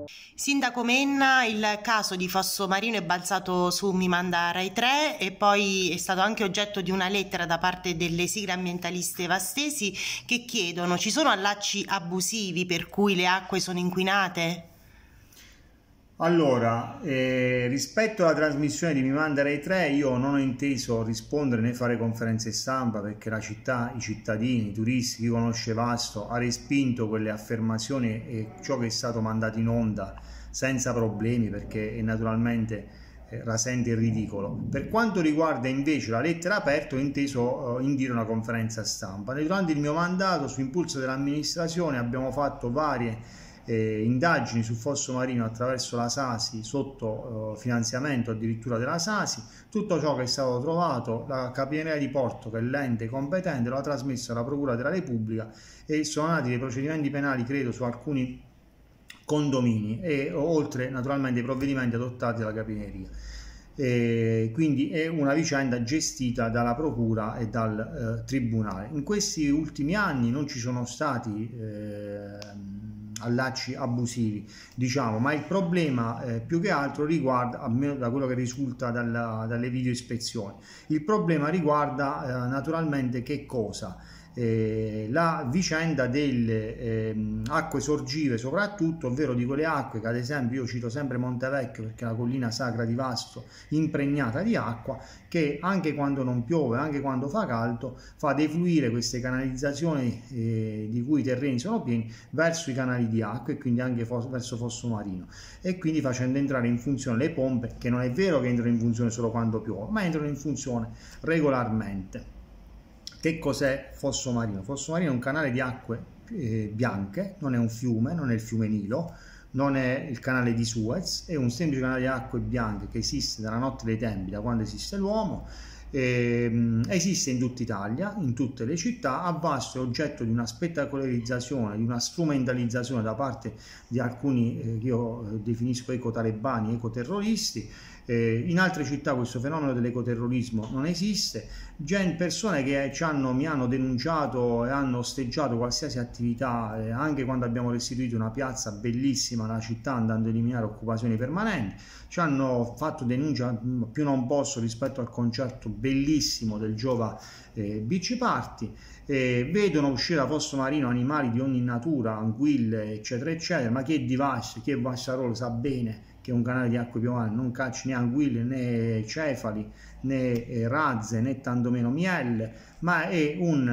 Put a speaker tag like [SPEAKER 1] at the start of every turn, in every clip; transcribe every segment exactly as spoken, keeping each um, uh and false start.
[SPEAKER 1] Sindaco Menna, il caso di Fosso Marino è balzato su Mi Manda Rai tre e poi è stato anche oggetto di una lettera da parte delle sigle ambientaliste vastesi che chiedono: ci sono allacci abusivi per cui le acque sono inquinate?
[SPEAKER 2] Allora, eh, rispetto alla trasmissione di Mi Manda Rai tre, io non ho inteso rispondere né fare conferenze stampa, perché la città, i cittadini, i turisti, chi conosce Vasto ha respinto quelle affermazioni e ciò che è stato mandato in onda senza problemi, perché è naturalmente eh, rasente il ridicolo. Per quanto riguarda invece la lettera aperta, ho inteso eh, indire una conferenza stampa. Durante il mio mandato, su impulso dell'amministrazione, abbiamo fatto varie Eh, indagini su Fosso Marino attraverso la Sasi, sotto eh, finanziamento addirittura della Sasi. Tutto ciò che è stato trovato, la Capitaneria di Porto, che è l'ente competente, lo ha trasmesso alla Procura della Repubblica e sono nati dei procedimenti penali, credo, su alcuni condomini e oltre naturalmente ai provvedimenti adottati dalla Capitaneria. E quindi è una vicenda gestita dalla Procura e dal eh, Tribunale. In questi ultimi anni non ci sono stati eh, allacci abusivi, diciamo, ma il problema eh, più che altro riguarda, almeno da quello che risulta dalla, dalle video ispezioni, il problema riguarda eh, naturalmente che cosa? Eh, la vicenda delle eh, acque sorgive soprattutto, ovvero di quelle acque che, ad esempio, io cito sempre Montevecchio perché è la collina sacra di Vasto impregnata di acqua, che anche quando non piove, anche quando fa caldo, fa defluire queste canalizzazioni eh, di cui i terreni sono pieni verso i canali di acqua e quindi anche fos- verso Fosso Marino, e quindi facendo entrare in funzione le pompe, che non è vero che entrano in funzione solo quando piove, ma entrano in funzione regolarmente. Che cos'è Fosso Marino? Fosso Marino è un canale di acque eh, bianche, non è un fiume, non è il fiume Nilo, non è il canale di Suez, è un semplice canale di acque bianche che esiste dalla notte dei tempi, da quando esiste l'uomo. Eh, esiste in tutta Italia, in tutte le città. A Vasto è oggetto di una spettacolarizzazione, di una strumentalizzazione da parte di alcuni eh, che io definisco ecotalebani, ecoterroristi. Eh, in altre città questo fenomeno dell'ecoterrorismo non esiste. Gen persone che ci hanno, mi hanno denunciato e hanno osteggiato qualsiasi attività, eh, anche quando abbiamo restituito una piazza bellissima alla città andando a eliminare occupazioni permanenti, ci hanno fatto denuncia più non posso rispetto al concerto bellissimo del Giova eh, Beach Party. Eh, vedono uscire da Fosso Marino animali di ogni natura, anguille eccetera eccetera, ma chi è di Vasto, chi è Vassarolo sa bene che è un canale di acque piovane non caccia né anguille né cefali né eh, razze né tantomeno miele, ma è un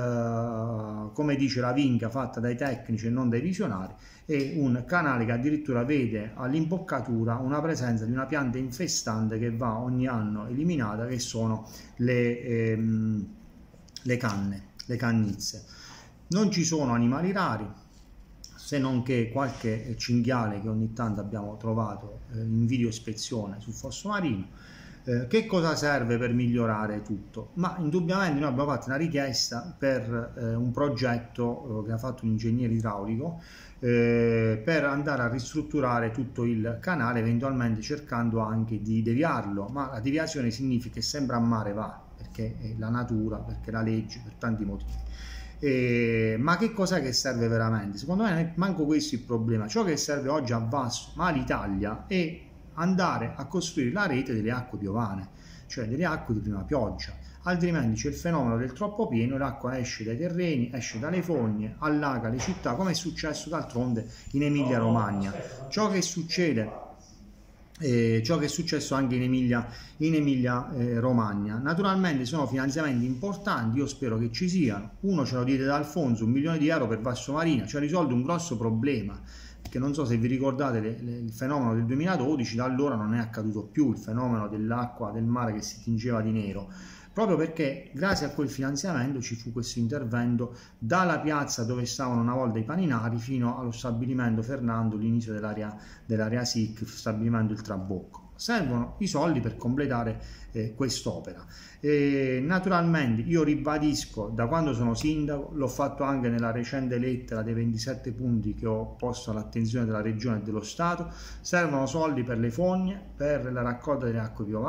[SPEAKER 2] eh, come dice la Vinca, fatta dai tecnici e non dai visionari, è un canale che addirittura vede all'imboccatura una presenza di una pianta infestante che va ogni anno eliminata, che sono le, ehm, le canne, le cannizze. Non ci sono animali rari, se non che qualche cinghiale che ogni tanto abbiamo trovato eh, in video ispezione su Fosso Marino. Eh, che cosa serve per migliorare tutto? Ma indubbiamente noi abbiamo fatto una richiesta per eh, un progetto eh, che ha fatto un ingegnere idraulico eh, per andare a ristrutturare tutto il canale, eventualmente cercando anche di deviarlo, ma la deviazione significa che sempre a mare va, perché è la natura, perché è la legge, per tanti motivi. Eh, ma che cos'è che serve veramente? Secondo me manco questo è il problema. Ciò che serve oggi a Vasto, ma all'Italia, è andare a costruire la rete delle acque piovane, cioè delle acque di prima pioggia, altrimenti c'è il fenomeno del troppo pieno, l'acqua esce dai terreni, esce dalle fogne, allaga le città, come è successo d'altronde in Emilia Romagna. Ciò che succede Eh, ciò che è successo anche in Emilia, in Emilia eh, Romagna. Naturalmente sono finanziamenti importanti, io spero che ci siano. Uno ce lo diede da Alfonso, un milione di euro per Vasto Marina, ci ha risolto un grosso problema, perché non so se vi ricordate le, le, il fenomeno del duemiladodici, da allora non è accaduto più il fenomeno dell'acqua del mare che si tingeva di nero, proprio perché grazie a quel finanziamento ci fu questo intervento dalla piazza dove stavano una volta i paninari fino allo stabilimento Fernando, l'inizio dell'area dell'area S I C, stabilimento il Trabocco. Servono i soldi per completare eh, quest'opera. E naturalmente io ribadisco, da quando sono sindaco, l'ho fatto anche nella recente lettera dei ventisette punti che ho posto all'attenzione della Regione e dello Stato, servono soldi per le fogne, per la raccolta delle acque piovane,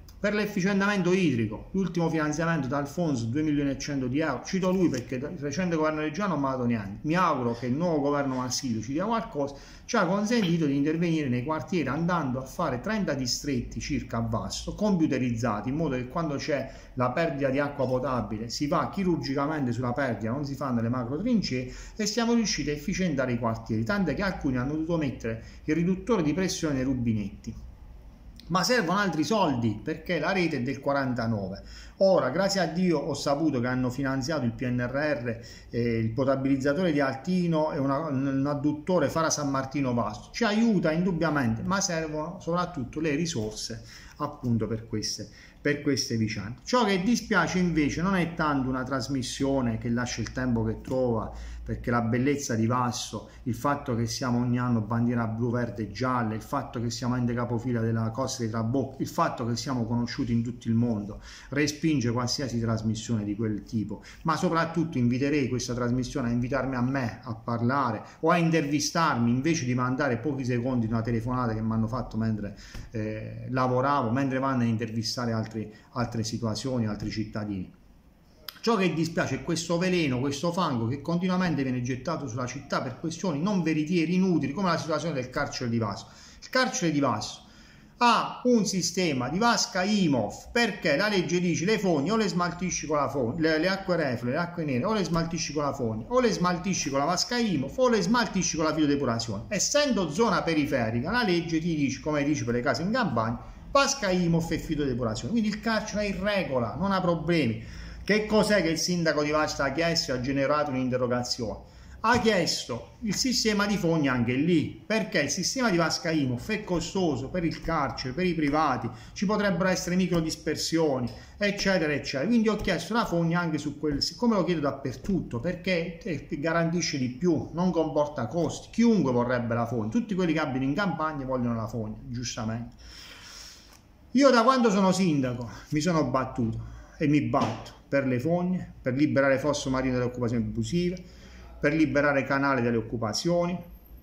[SPEAKER 2] Per l'efficientamento idrico, l'ultimo finanziamento da Alfonso, due milioni e cento di euro, cito lui perché il recente governo reggiano non mi ha dato niente, mi auguro che il nuovo governo Marsilio ci dia qualcosa, ci ha consentito di intervenire nei quartieri andando a fare trenta distretti circa a Vasto, computerizzati, in modo che quando c'è la perdita di acqua potabile si va chirurgicamente sulla perdita, non si fanno le macro trincee, e siamo riusciti a efficientare i quartieri, tant'è che alcuni hanno dovuto mettere il riduttore di pressione nei rubinetti. Ma servono altri soldi perché la rete è del quarantanove. Ora, grazie a Dio, ho saputo che hanno finanziato il P N R R, eh, il potabilizzatore di Altino e una, un adduttore Fara San Martino Vasto. Ci aiuta indubbiamente, ma servono soprattutto le risorse appunto per queste, per queste vicende. Ciò che dispiace invece non è tanto una trasmissione che lascia il tempo che trova, perché la bellezza di Vasto, il fatto che siamo ogni anno bandiera blu, verde e gialla, il fatto che siamo ente capofila della Costa dei Trabocchi, il fatto che siamo conosciuti in tutto il mondo, respinge qualsiasi trasmissione di quel tipo, ma soprattutto inviterei questa trasmissione a invitarmi a me a parlare o a intervistarmi, invece di mandare pochi secondi di una telefonata che mi hanno fatto mentre eh, lavoravo, mentre vanno a intervistare altri, altre situazioni, altri cittadini. Ciò che dispiace è questo veleno, questo fango che continuamente viene gettato sulla città per questioni non veritiere, inutili, come la situazione del carcere di Vasto. Il carcere di Vasto ha un sistema di vasca I M O F, perché la legge dice le fogne o le smaltisci con la fogna, le, le acque reflue, le acque nere, o le smaltisci con la fogna, o le smaltisci con la vasca I M O F, o le smaltisci con la filodepurazione. Essendo zona periferica, la legge ti dice, come dice per le case in campagna, vasca I M O F e filodepurazione. Quindi il carcere è in regola, non ha problemi. Che cos'è che il sindaco di Vasto ha chiesto e ha generato un'interrogazione? Ha chiesto il sistema di fogne anche lì, perché il sistema di vasca I M O F è costoso per il carcere, per i privati, ci potrebbero essere microdispersioni, eccetera, eccetera. Quindi ho chiesto la fogna anche su quel, siccome lo chiedo dappertutto, perché garantisce di più, non comporta costi. Chiunque vorrebbe la fogna, tutti quelli che abitano in campagna vogliono la fogna, giustamente. Io da quando sono sindaco mi sono battuto e mi batto per le fogne, per liberare Fosso Marino dalle occupazioni abusive, per liberare Canale dalle occupazioni,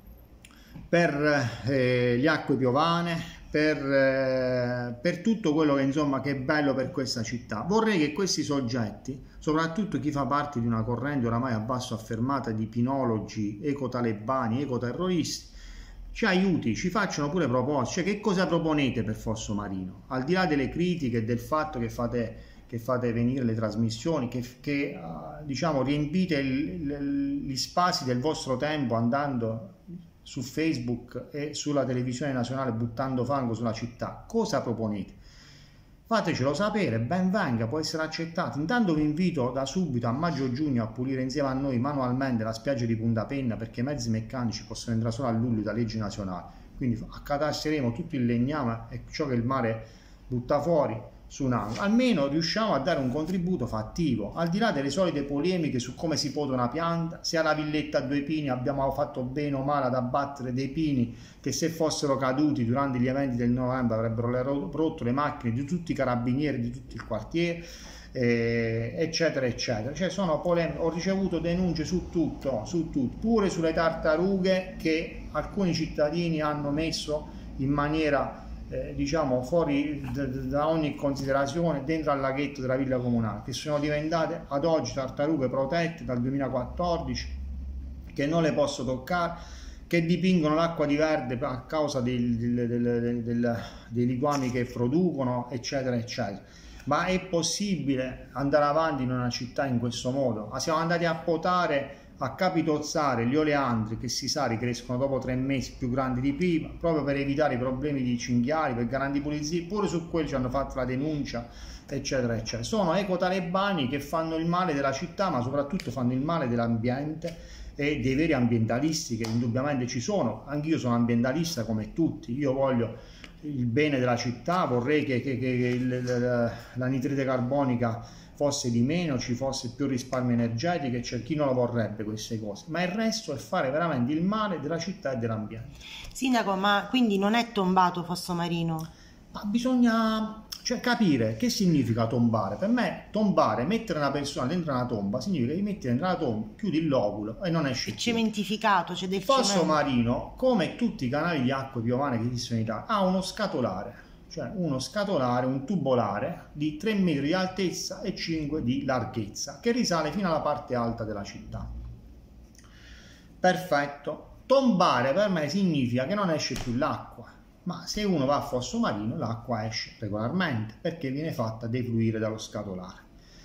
[SPEAKER 2] per eh, le acque piovane, per, eh, per tutto quello che insomma che è bello per questa città. Vorrei che questi soggetti, soprattutto chi fa parte di una corrente oramai a basso affermata di pinologi, ecotalebani, ecoterroristi, ci aiuti, ci facciano pure proposte. Cioè, che cosa proponete per Fosso Marino? Al di là delle critiche e del fatto che fate che fate venire le trasmissioni, che, che uh, diciamo riempite il, il, gli spazi del vostro tempo andando su Facebook e sulla televisione nazionale buttando fango sulla città, cosa proponete? Fatecelo sapere, ben venga, può essere accettato. Intanto vi invito da subito a maggio-giugno a pulire insieme a noi manualmente la spiaggia di Punta Penna, perché i mezzi meccanici possono entrare solo a luglio da legge nazionale, quindi accatasteremo tutto il legname e ciò che il mare butta fuori su un angolo. Almeno riusciamo a dare un contributo fattivo, al di là delle solite polemiche su come si poda una pianta, se alla villetta a due pini abbiamo fatto bene o male ad abbattere dei pini che, se fossero caduti durante gli eventi del novembre, avrebbero rotto le macchine di tutti i carabinieri di tutto il quartiere, eh, eccetera eccetera. Cioè sono polemiche. Ho ricevuto denunce su tutto, su tutto, pure sulle tartarughe che alcuni cittadini hanno messo in maniera Eh, diciamo fuori da ogni considerazione dentro al laghetto della villa comunale, che sono diventate ad oggi tartarughe protette dal duemilaquattordici, che non le posso toccare, che dipingono l'acqua di verde a causa del, del, del, del, dei liquami che producono, eccetera eccetera. Ma è possibile andare avanti in una città in questo modo? Siamo andati a potare, a capitozzare gli oleandri che si sa ricrescono dopo tre mesi più grandi di prima, proprio per evitare i problemi di cinghiali, per garantire pulizie. Pure su quelli ci hanno fatto la denuncia, eccetera eccetera. Sono ecotalebani che fanno il male della città, ma soprattutto fanno il male dell'ambiente e dei veri ambientalisti, che indubbiamente ci sono. Anch'io sono ambientalista come tutti, io voglio il bene della città, vorrei che, che, che il, l'anidride carbonica fosse di meno, ci fosse più risparmio energetico, e c'è chi non lo vorrebbe queste cose, ma il resto è fare veramente il male della città e dell'ambiente.
[SPEAKER 1] Sindaco, ma quindi non è tombato Fosso Marino?
[SPEAKER 2] Ma bisogna cioè, capire che significa tombare. Per me tombare, mettere una persona dentro una tomba, significa che metti dentro una tomba, chiudi il loculo e non esce più.
[SPEAKER 1] È cementificato, c'è del
[SPEAKER 2] Fosso
[SPEAKER 1] cemento.
[SPEAKER 2] Marino, come tutti i canali di acque piovane che esistono in Italia, ha uno scatolare. cioè uno scatolare, un tubolare di tre metri di altezza e cinque di larghezza, che risale fino alla parte alta della città. Perfetto. Tombare per me significa che non esce più l'acqua, ma se uno va a fosso marino l'acqua esce regolarmente perché viene fatta defluire dallo scatolare.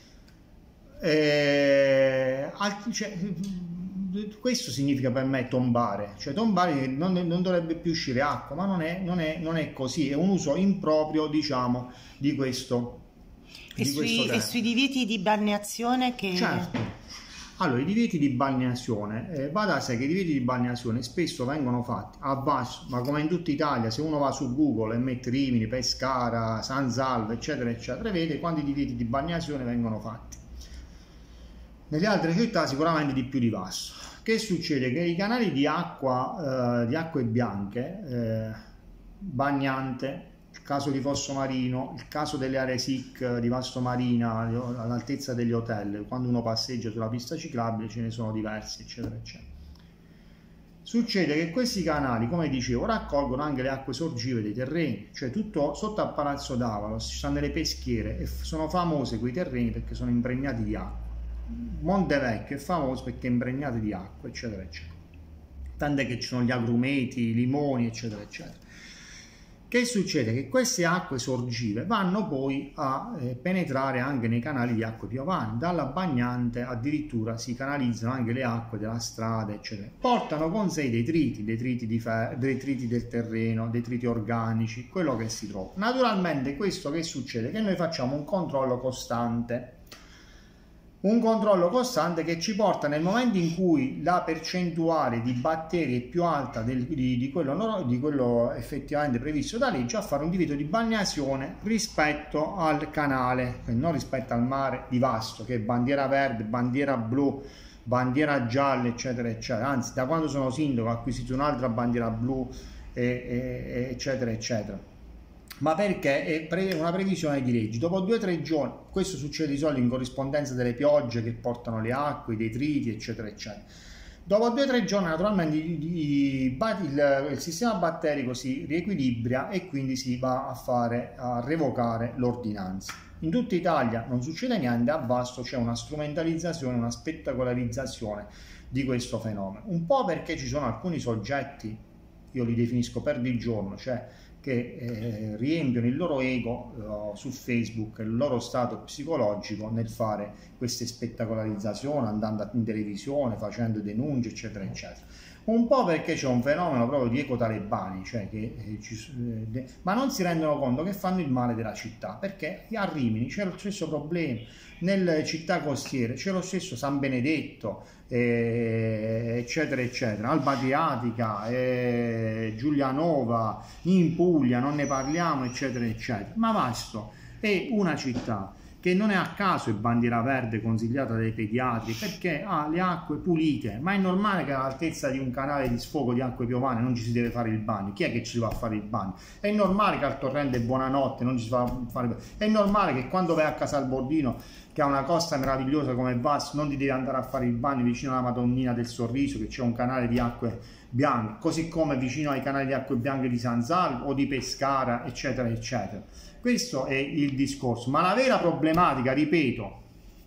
[SPEAKER 2] E, cioè, questo significa per me tombare, cioè tombare non, non dovrebbe più uscire acqua, ma non è, non è, non è così, è un uso improprio, diciamo, di questo.
[SPEAKER 1] E, di sui, questo e sui divieti di balneazione che...
[SPEAKER 2] Certo. Allora, i divieti di balneazione, eh, va da sé che i divieti di balneazione spesso vengono fatti a Vasto, ma come in tutta Italia, se uno va su Google e mette Rimini, Pescara, San Salvo, eccetera, eccetera, vede quanti divieti di balneazione vengono fatti. Nelle altre città sicuramente di più di Vasto. Che succede? Che i canali di acqua, eh, di acque bianche, eh, bagnante, il caso di Fosso Marino, il caso delle aree S I C di Vasto Marina all'altezza degli hotel, quando uno passeggia sulla pista ciclabile ce ne sono diversi, eccetera, eccetera. Succede che questi canali, come dicevo, raccolgono anche le acque sorgive dei terreni, cioè tutto sotto a Palazzo d'Avalo ci sono delle peschiere e sono famose quei terreni perché sono impregnati di acqua. Montevecchio è famoso perché è impregnato di acqua, eccetera, eccetera. Tant'è che ci sono gli agrumeti, i limoni, eccetera, eccetera. Che succede? Che queste acque sorgive vanno poi a eh, penetrare anche nei canali di acque piovane, dalla bagnante addirittura si canalizzano anche le acque della strada, eccetera. Portano con sé detriti, detriti, di detriti del terreno, detriti organici, quello che si trova. Naturalmente questo che succede? Che noi facciamo un controllo costante. Un controllo costante che ci porta nel momento in cui la percentuale di batteri è più alta del, di, di, quello, di quello effettivamente previsto da legge a fare un divieto di balneazione rispetto al canale, non rispetto al mare di Vasto che è bandiera verde, bandiera blu, bandiera gialla, eccetera, eccetera. Anzi, da quando sono sindaco ho acquisito un'altra bandiera blu, e, e, eccetera, eccetera. Ma perché è una previsione di legge. Dopo due o tre giorni, questo succede di solito in corrispondenza delle piogge che portano le acque, i detriti, eccetera, eccetera. Dopo due o tre giorni, naturalmente, il, il, il sistema batterico si riequilibra e quindi si va a fare, a revocare l'ordinanza. In tutta Italia non succede niente, a Vasto c'è una strumentalizzazione, una spettacolarizzazione di questo fenomeno. Un po' perché ci sono alcuni soggetti, io li definisco perdigiorno, cioè che eh, riempiono il loro ego eh, su Facebook, il loro stato psicologico nel fare queste spettacolarizzazioni, andando in televisione, facendo denunce, eccetera, eccetera. Un po' perché c'è un fenomeno proprio di ecotalebani, cioè che, eh, ci, eh, ma non si rendono conto che fanno il male della città, perché a Rimini c'è lo stesso problema, nelle città costiere c'è lo stesso San Benedetto, eh, eccetera, eccetera, Alba Adriatica, eh, Giulianova, in Puglia non ne parliamo, eccetera, eccetera. Ma Vasto è una città che non è a caso è bandiera verde consigliata dai pediatri perché ha le acque pulite, ma è normale che all'altezza di un canale di sfogo di acque piovane non ci si deve fare il bagno. Chi è che ci va a fare il bagno? È normale che al torrente Buonanotte non ci si va a fare il bagno. È normale che quando vai a Casalbordino, che ha una costa meravigliosa come Vasto, non ti devi andare a fare il bagno vicino alla Madonnina del Sorriso, che c'è un canale di acque bianche, così come vicino ai canali di acque bianche di San Salvo o di Pescara, eccetera, eccetera. Questo è il discorso, ma la vera problematica, ripeto,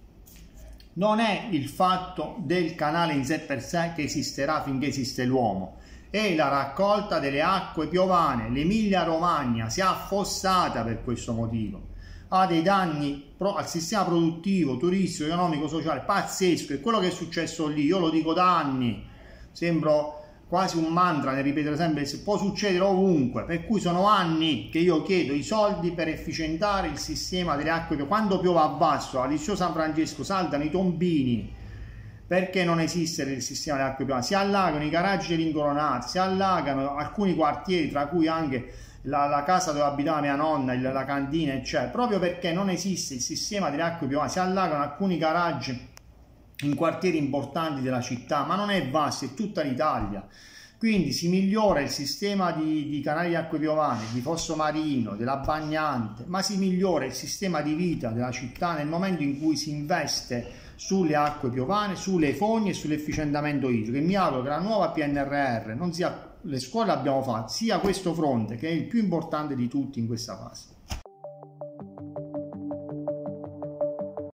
[SPEAKER 2] non è il fatto del canale in sé per sé che esisterà finché esiste l'uomo, è la raccolta delle acque piovane. L'Emilia Romagna si è affossata per questo motivo, ha dei danni al sistema produttivo, turistico, economico, sociale pazzesco. E quello che è successo lì, io lo dico da anni, sembro quasi un mantra nel ripetere sempre, se può succedere ovunque, per cui sono anni che io chiedo i soldi per efficientare il sistema delle acque. Quando piove a Vasto, al liceo San Francesco saltano i tombini perché non esiste il sistema delle acque piovane, si allagano i garaggi degli incoronati, si allagano alcuni quartieri, tra cui anche la, la casa dove abitava mia nonna, il, la cantina, eccetera, proprio perché non esiste il sistema delle acque piovane. Si allagano alcuni garaggi in quartieri importanti della città, ma non è Vasto, è tutta l'Italia. Quindi si migliora il sistema di, di canali di acque piovane, di Fosso Marino, della bagnante, ma si migliora il sistema di vita della città nel momento in cui si investe sulle acque piovane, sulle fogne e sull'efficientamento idrico. E mi auguro che la nuova P N R R non sia le scuole abbiamo fatto sia questo fronte che è il più importante di tutti in questa fase.